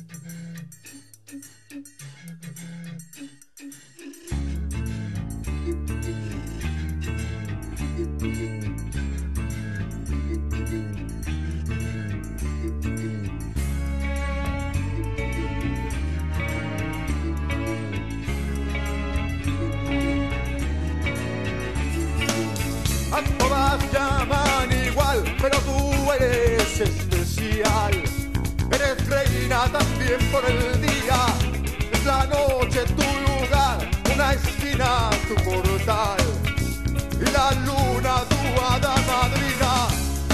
A todas llaman igual, pero tú eres especial. Eres reina también por el día, es la noche tu lugar, una esquina tu portal y la luna tu hada madrina.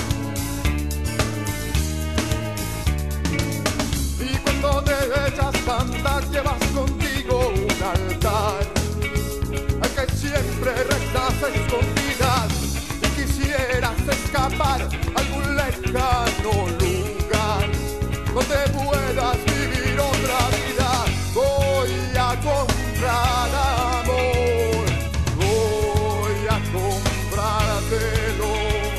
Y cuando te echas a andar llevas contigo un altar al que siempre rezas escondidas. Quisieras escapar a algún lejano lugar donde puedas vivir otra vida. Voy a comprar amor, voy a comprártelo.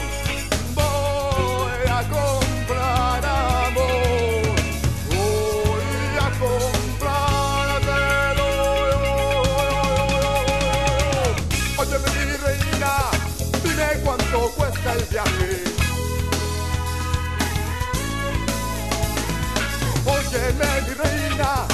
Voy a comprar amor, voy a comprártelo. Óyeme mi reina, dime cuánto cuesta el viaje. Óyeme mi reina,